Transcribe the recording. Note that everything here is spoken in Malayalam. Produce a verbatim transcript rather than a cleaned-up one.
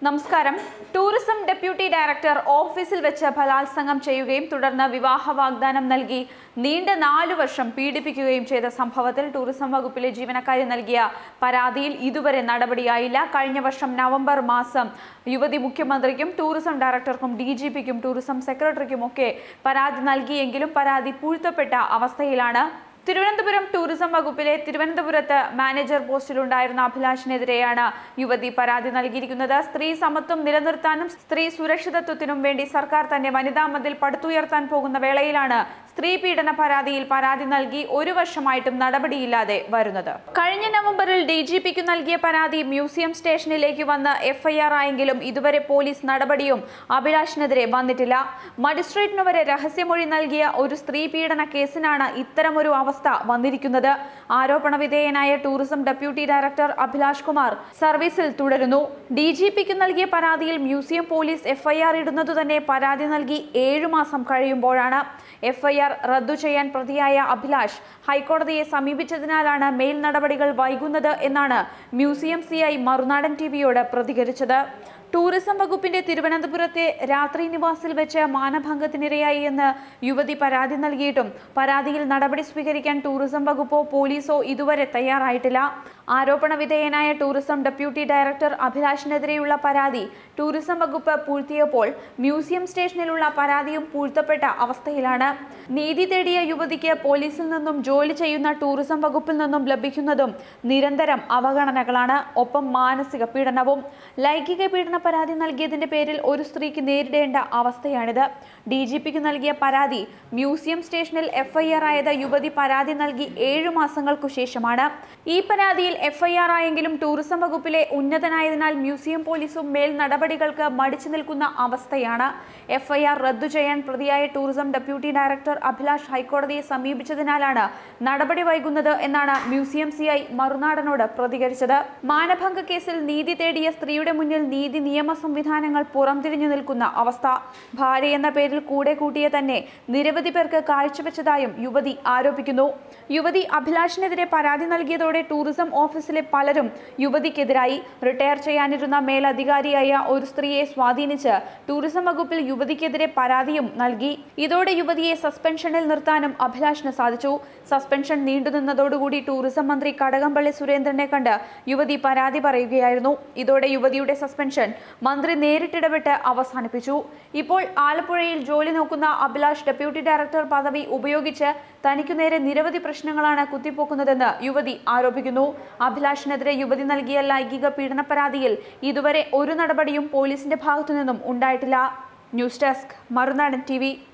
നമസ്കാരം. ടൂറിസം ഡെപ്യൂട്ടി ഡയറക്ടർ ഓഫീസിൽ വെച്ച് ബലാത്സംഗം ചെയ്യുകയും തുടർന്ന് വിവാഹ വാഗ്ദാനം നൽകി നീണ്ട നാലു വർഷം പീഡിപ്പിക്കുകയും ചെയ്ത സംഭവത്തിൽ ടൂറിസം വകുപ്പിലെ ജീവനക്കാരി നൽകിയ പരാതിയിൽ ഇതുവരെ നടപടിയായില്ല. കഴിഞ്ഞ വർഷം നവംബർ മാസം യുവതി മുഖ്യമന്ത്രിക്കും ടൂറിസം ഡയറക്ടർക്കും ഡി ജി പിക്കും ടൂറിസം സെക്രട്ടറിക്കുമൊക്കെ പരാതി നൽകിയെങ്കിലും പരാതി പൂഴ്ത്തപ്പെട്ട അവസ്ഥയിലാണ്. തിരുവനന്തപുരം ടൂറിസം വകുപ്പിലെ തിരുവനന്തപുരത്ത് മാനേജർ പോസ്റ്റിലുണ്ടായിരുന്ന അഭിലാഷിനെതിരെയാണ് യുവതി പരാതി നൽകിയിരിക്കുന്നത്. സ്ത്രീ സമത്വം നിലനിർത്താനും സ്ത്രീ സുരക്ഷിതത്വത്തിനും വേണ്ടി സർക്കാർ തന്നെ വനിതാ മതിൽ പടുത്തുയർത്താൻ പോകുന്ന വേളയിലാണ് സ്ത്രീ പീഡന പരാതിയിൽ പരാതി നൽകി ഒരു വർഷമായിട്ടും നടപടിയില്ലാതെ വരുന്നത്. കഴിഞ്ഞ നവംബറിൽ ഡി ജി പിക്ക് നൽകിയ പരാതി മ്യൂസിയം സ്റ്റേഷനിലേക്ക് വന്ന് എഫ് ഐ ആർ ആയെങ്കിലും ഇതുവരെ പോലീസ് നടപടിയും അഭിലാഷിനെതിരെ വന്നിട്ടില്ല. മജിസ്ട്രേറ്റിന് വരെ രഹസ്യമൊഴി നൽകിയ ഒരു സ്ത്രീ പീഡന കേസിനാണ് ഇത്തരമൊരു അവസ്ഥ വന്നിരിക്കുന്നത്. ആരോപണ വിധേയനായ tourism deputy director Abhilash Kumar സർവീസിൽ തുടരുന്നു. ഡി ജി പിക്ക് നൽകിയ പരാതിയിൽ museum police F I R ഇടുന്നതു തന്നെ പരാതി നൽകി ഏഴു മാസം കഴിയുമ്പോഴാണ്. എഫ് ഐ ആർ റദ്ദു ചെയ്യാൻ പ്രതിയായ അഭിലാഷ് ഹൈക്കോടതിയെ സമീപിച്ചതിനാലാണ് മേൽ നടപടികൾ വൈകുന്നത് എന്നാണ് museum C I Marunadan T വിയോട് പ്രതികരിച്ചത്. ടൂറിസം വകുപ്പിന്റെ തിരുവനന്തപുരത്തെ രാത്രി നിവാസിൽ വെച്ച് മാനഭംഗത്തിനിരയായി എന്ന് യുവതി പരാതി നൽകിയിട്ടും പരാതിയിൽ നടപടി സ്വീകരിക്കാൻ ടൂറിസം വകുപ്പോ പോലീസോ ഇതുവരെ തയ്യാറായിട്ടില്ല. ആരോപണ വിധേയനായ ടൂറിസം ഡെപ്യൂട്ടി ഡയറക്ടർ അഭിലാഷിനെതിരെയുള്ള പരാതി ടൂറിസം വകുപ്പ് പൂഴ്ത്തിയപ്പോൾ മ്യൂസിയം സ്റ്റേഷനിലുള്ള പരാതിയും പൂഴ്ത്തപ്പെട്ട അവസ്ഥയിലാണ്. നീതി തേടിയ യുവതിക്ക് പോലീസിൽ നിന്നും ജോലി ചെയ്യുന്ന ടൂറിസം വകുപ്പിൽ നിന്നും ലഭിക്കുന്നതും നിരന്തരം അവഗണനകളാണ്, ഒപ്പം മാനസിക പീഡനവും. ലൈംഗിക പീഡന പരാതി നൽകിയതിന്റെ പേരിൽ ഒരു സ്ത്രീക്ക് നേരിടേണ്ട അവസ്ഥയാണിത്. ഡി ജി പിക്ക് നൽകിയ പരാതി മ്യൂസിയം സ്റ്റേഷനിൽ എഫ് ഐ ആർ ആയത് യുവതി പരാതി നൽകി ഏഴു മാസങ്ങൾക്കു ശേഷമാണ്. ഈ പരാതിയിൽ എഫ് ഐ ആർ ആയെങ്കിലും ടൂറിസം വകുപ്പിലെ ഉന്നതനായതിനാൽ മ്യൂസിയം പോലീസും മേൽ നടപടികൾക്ക് മടിച്ചു നിൽക്കുന്ന അവസ്ഥയാണ്. എഫ് ഐ ആർ റദ്ദു ചെയ്യാൻ പ്രതിയായ ടൂറിസം ഡെപ്യൂട്ടി ഡയറക്ടർ അഭിലാഷ് ഹൈക്കോടതിയെ സമീപിച്ചതിനാലാണ് നടപടി വൈകുന്നത് എന്നാണ് മ്യൂസിയം സി ഐ മറുനാടനോട് പ്രതികരിച്ചത്. മാനഭംഗ കേസിൽ നീതി തേടിയ സ്ത്രീയുടെ മുന്നിൽ നീതി നിയമ സംവിധാനങ്ങൾ പുറംതിരിഞ്ഞു നിൽക്കുന്ന അവസ്ഥ. ഭാര്യ എന്ന പേരിൽ കൂടെ കൂട്ടിയ തന്നെ നിരവധി പേർക്ക് കാഴ്ചവെച്ചതായും യുവതി ആരോപിക്കുന്നു. യുവതി അഭിലാഷിനെതിരെ പരാതി നൽകിയതോടെ ടൂറിസം ഓഫീസിലെ പലരും യുവതിക്കെതിരായി. റിട്ടയർ ചെയ്യാനിരുന്ന മേലധികാരിയായ ഒരു സ്ത്രീയെ സ്വാധീനിച്ച് ടൂറിസം വകുപ്പിൽ യുവതിക്കെതിരെ പരാതിയും നൽകി. ഇതോടെ യുവതിയെ സസ്പെൻഷനിൽ നിർത്താനും അഭിലാഷിന് സാധിച്ചു. സസ്പെൻഷൻ നീണ്ടുനിന്നതോടുകൂടി ടൂറിസം മന്ത്രി കടകംപള്ളി സുരേന്ദ്രനെ കണ്ട് യുവതി പരാതി പറയുകയായിരുന്നു. ഇതോടെ യുവതിയുടെ സസ്പെൻഷൻ മന്ത്രി നേരിട്ടിടപെട്ട് അവസാനിപ്പിച്ചു. ഇപ്പോൾ ആലപ്പുഴയിൽ ജോലി നോക്കുന്ന അഭിലാഷ് ഡെപ്യൂട്ടി ഡയറക്ടർ പദവി ഉപയോഗിച്ച് തനിക്കു നേരെ നിരവധി പ്രശ്നങ്ങളാണ് കുത്തിപ്പൊക്കുന്നതെന്ന് യുവതി ആരോപിക്കുന്നു. അഭിലാഷിനെതിരെ യുവതി നൽകിയ ലൈംഗിക പീഡന പരാതിയിൽ ഇതുവരെ ഒരു നടപടിയും പോലീസിന്റെ ഭാഗത്തു നിന്നും ഉണ്ടായിട്ടില്ല. News desk, Marunadan T V.